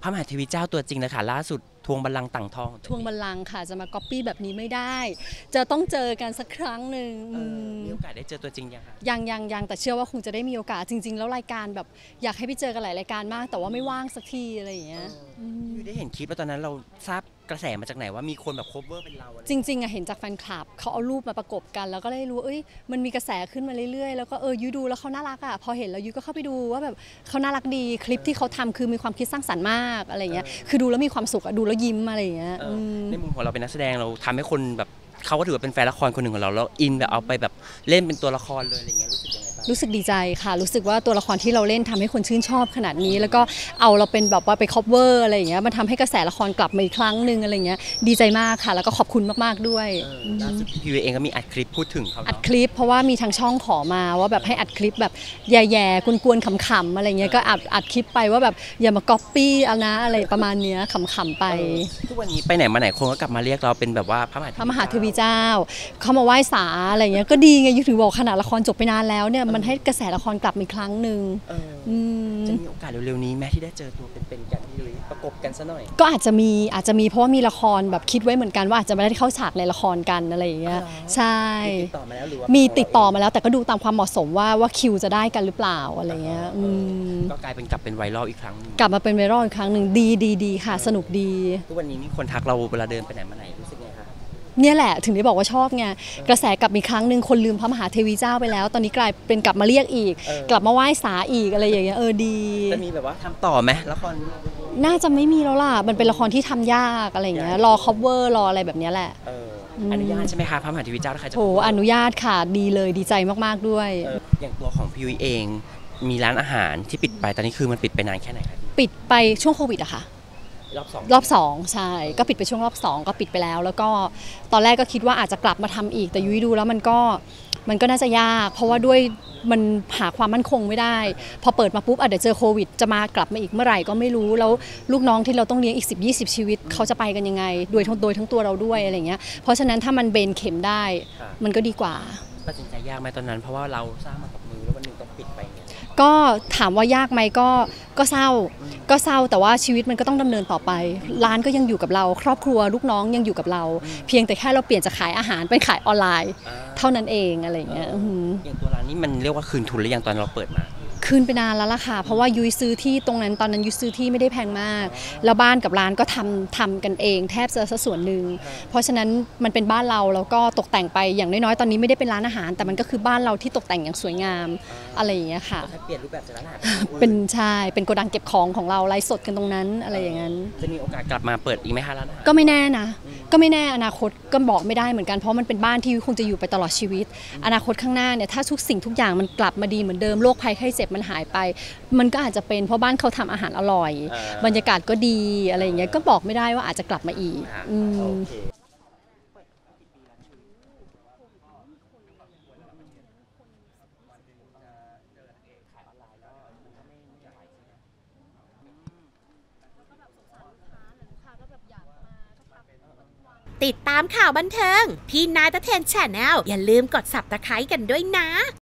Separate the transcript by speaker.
Speaker 1: พระมหาเทวีเจ้าตัวจริงเลยค่ะล่าสุดทวงบัลลังก์ต่างทอง
Speaker 2: ทวงบัลลังก์ค่ะจะมาก๊อปปี้แบบนี้ไม่ได้จะต้องเจอกันสักครั้งหนึ่ง
Speaker 1: มีโอกาสได้เจอตัวจริงยังคะ
Speaker 2: ยังแต่เชื่อว่าคงจะได้มีโอกาสจริงๆแล้วรายการแบบอยากให้ไปเจอกันหลายรายการมากแต่ว่าไม่ว่างสักทีอะไรอย่างเงี้ย
Speaker 1: ได้เห็นคลิปแล้วตอนนั้นเราทราบกระแสมาจากไหนว่ามีคนแบบโคเวอร์เป็นเรา
Speaker 2: จริงๆอะเห็นจากแฟนคลับเขาเอารูปมาประกบกันแล้วก็ได้รู้มันมีกระแสขึ้นมาเรื่อยๆแล้วก็ยุ้ยดูแล้วเขาน่ารักอะพอเห็นแล้วยุ้ยก็เข้าไปดูว่าแบบเขาน่ารักดีคลิปที่เขาทำคือมีความคิดสร้างสรรค์มากอะไรเงี้ยคือดูแล้วมีความสุขดูแล้วยิ้มอะไรเงี้ย
Speaker 1: ในมุมของเราเป็นนักแสดงเราทำให้คนแบบเขาก็ถือว่าเป็นแฟนละครคนหนึ่งของเราแล้วอินแบบเอาไปแบบเล่นเป็นตัวละครเลยอะไรเงี้ยรู้สึกยังไงบ้าง
Speaker 2: รู้สึกดีใจค่ะรู้สึกว่าตัวละครที่เราเล่นทำให้คนชื่นชอบขนาดนี้แล้วก็เอาเราเป็นแบบว่าไปคัฟเวอร์อะไรอย่างเงี้ยมันทำให้กระแสละครกลับมาอีกครั้งหนึ่งอะไรเงี้ยดีใจมากค่ะแล้วก็ขอบคุณมากๆด้วย
Speaker 1: ล่าสุดพี่เองก็มีอัดคลิปพูดถึงเขา
Speaker 2: อัดคลิปเพราะว่ามีทางช่องขอมาว่าแบบให้อัดคลิปแบบแย่ๆกวนๆขำๆอะไรเงี้ยก็อัดคลิปไปว่าแบบอย่ามาก๊อปปี้เอานะอะไรประมาณเนี้ยขำๆไป
Speaker 1: ทุกวันนี้ไปไหนมาไหนคนก็กลับมาเรียกเราเป็นแบบว่าพระมหา
Speaker 2: เทวีเจ้าเขามาไหว้ศาลอะไรเงี้ยก็ดีไงยุถึงบอกขนาดละครจบไปนานแล้วเนี่ยมันให้กระแสละครกลับอีกครั้งหนึ่ง
Speaker 1: จะมีโอกาสเร็วๆนี้แม้ที่ได้เจอตัวเป็นๆกันพี่ลุยประกบกันซะหน่อย
Speaker 2: ก็อาจจะมีเพราะว่ามีละครแบบคิดไว้เหมือนกันว่าอาจจะไม่ได้เข้าฉากในละครกันอะไรอย่างเงี้ยใช่
Speaker 1: ติดต่อมาแล้วหรือว่า
Speaker 2: มีติดต่อมาแล้วแต่ก็ดูตามความเหมาะสมว่าคิวจะได้กันหรือเปล่าอะไรเงี้ย
Speaker 1: ก็กลายเป็นกลับเป็นไวรัลอีกครั้ง
Speaker 2: กลับมาเป็นไวรัลอีกครั้งหนึ่งดีค่ะสนุกดี
Speaker 1: ทุกวันนี้มีคนทักเราเวลาเดินไปไหนมาไหนรู้สึกไงคะ
Speaker 2: เนี่ยแหละถึงได้บอกว่าชอบไงกระแสกลับอีกครั้งหนึ่งคนลืมพระมหาเทวีเจ้าไปแล้วตอนนี้กลายเป็นกลับมาเรียกอีกกลับมาไหว้ศาลอีกอะไรอย่างเงี้ยดี
Speaker 1: จะมีแบบว่าทำต่อไหมละคร
Speaker 2: น่าจะไม่มีแล้วล่ะมันเป็นละครที่ทำยากอะไรอย่างเงี้ยรอคัฟเวอร์รออะไรแบบนี้แหละ
Speaker 1: อนุญาตใช่ไหมคะพระมหาเทวีเจ้าถ้าใครจะ
Speaker 2: อนุญาตค่ะดีเลยดีใจมากๆด้วย
Speaker 1: อย่างตัวของพี่ยุ้ยเองมีร้านอาหารที่ปิดไปตอนนี้คือมันปิดไปนานแค่ไหนครับ
Speaker 2: ปิดไปช่วงโควิดอะค่ะรอบสองใช่ก็ปิดไปช่วงรอบ2ก็ปิดไปแล้วก็ตอนแรกก็คิดว่าอาจจะกลับมาทำอีกแต่ยุ้ยดูแล้วมันก็น่าจะยากเพราะว่าด้วยมันหาความมั่นคงไม่ได้พอเปิดมาปุ๊บเดี๋ยวเจอโควิดจะมากลับมาอีกเมื่อไหร่ก็ไม่รู้แล้วลูกน้องที่เราต้องเลี้ยงอีก10-20 ชีวิตเขาจะไปกันยังไงโดยทั้งตัวเราด้วยอะไรเงี้ยเพราะฉะนั้นถ้ามันเบนเข็มได้มันก็ดีกว่า
Speaker 1: ตัดสินใจยากไหมตอนนั้นเพราะว่าเราสร้างมากับมือแล้ววันหนึ่งต้องปิดไปเนี่ย
Speaker 2: ก็ถามว่ายากไหมก็เศร้าแต่ว่าชีวิตมันก็ต้องดำเนินต่อไปร้านก็ยังอยู่กับเราครอบครัวลูกน้องยังอยู่กับเราเพียงแต่แค่เราเปลี่ยนจากขายอาหารเป็นขายออนไลน์เท่านั้นเองอะไรอย่างเงี้ย
Speaker 1: อย่างตัวร้านนี้มันเรียกว่าคืนทุนหรือยังตอนเราเปิดมา
Speaker 2: คืนไปนานแล้วล่ะค่ะเพราะว่ายุ้ยซื้อที่ตรงนั้นตอนนั้นยุ้ยซื้อที่ไม่ได้แพงมากแล้วบ้านกับร้านก็ทำกันเองแทบจะส่วนหนึ่งเพราะฉะนั้นมันเป็นบ้านเราแล้วก็ตกแต่งไปอย่างน้อยๆตอนนี้ไม่ได้เป็นร้านอาหารแต่มันก็คือบ้านเราที่ตกแต่งอย่างสวยงามอะไรอย่างเงี้ยค่ะ
Speaker 1: เปลี่ยนรูปแบบจากร้านอาหาร
Speaker 2: เป็นโกดังเก็บของเราไลฟ์สดกันตรงนั้นอะไรอย่างนั้น
Speaker 1: จะมีโอกาสกลับมาเปิดอีกไหมคะร้านอาหาร
Speaker 2: ก็ไม่แน่นะก็ไม่แน่อนาคตก็บอกไม่ได้เหมือนกันเพราะมันเป็นบ้านที่คงจะอยู่ไปตลอดชีวิตอนาคตข้างหน้าเนี่ยถ้าทุกสิ่งทุกอย่างมันกลับมาดีเหมือนเดิมโรคภัยไข้เจ็บมันหายไปมันก็อาจจะเป็นเพราะบ้านเขาทำอาหารอร่อยบรรยากาศก็ดีอะไรอย่างเงี้ยก็บอกไม่ได้ว่าอาจจะกลับมาอีก
Speaker 3: ติดตามข่าวบันเทิงพี่นายตะเทน Channel อย่าลืมกด Subscribe กันด้วยนะ